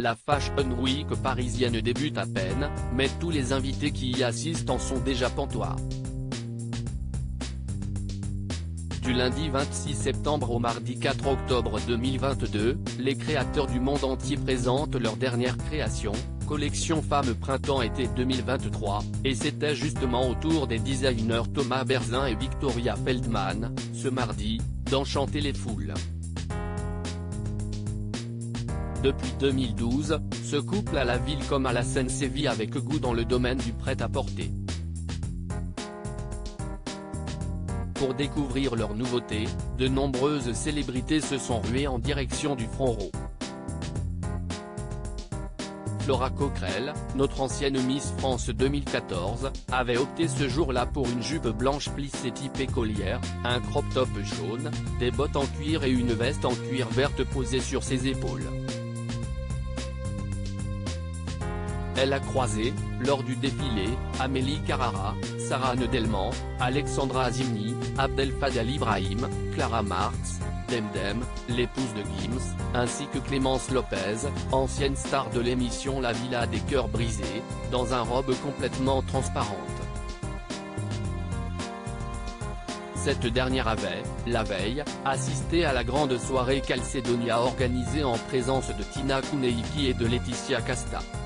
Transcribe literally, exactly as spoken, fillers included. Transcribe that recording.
La Fashion Week parisienne débute à peine, mais tous les invités qui y assistent en sont déjà pantois. Du lundi vingt-six septembre au mardi quatre octobre deux mille vingt-deux, les créateurs du monde entier présentent leur dernière création, collection Femmes Printemps-Été deux mille vingt-trois, et c'était justement au tour des designers Thomas Berzin et Victoria Feldman, ce mardi, d'enchanter les foules. Depuis deux mille douze, ce couple à la ville comme à la scène sévit avec goût dans le domaine du prêt-à-porter. Pour découvrir leurs nouveautés, de nombreuses célébrités se sont ruées en direction du Front Row. Flora Coquerel, notre ancienne Miss France deux mille quatorze, avait opté ce jour-là pour une jupe blanche plissée type écolière, un crop top jaune, des bottes en cuir et une veste en cuir verte posée sur ses épaules. Elle a croisé, lors du défilé, Amélie Carrara, Sarah Nedelman, Alexandra Azimni, Abdel Fadel Ibrahim, Clara Marx, Demdem, l'épouse de Gims, ainsi que Clémence Lopez, ancienne star de l'émission La Villa des Cœurs Brisés, dans un robe complètement transparente. Cette dernière avait, la veille, assisté à la grande soirée Calcedonia organisée en présence de Tina Kuneiki et de Laetitia Casta.